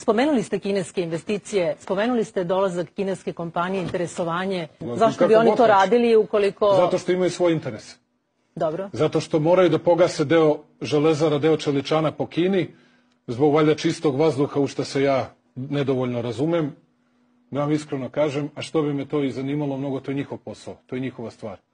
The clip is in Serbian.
Spomenuli ste kineske investicije, spomenuli ste dolazak kineske kompanije, interesovanje. Zašto bi oni to radili ukoliko... Zato što imaju svoj interes. Dobro. Zato što moraju da pogase deo železara, deo čeličana po Kini, zbog valjda čistog vazduha, u što se ja nedovoljno razumem, da vam iskreno kažem, a što bi me to i zanimalo mnogo, to je njihov posao, to je njihova stvar.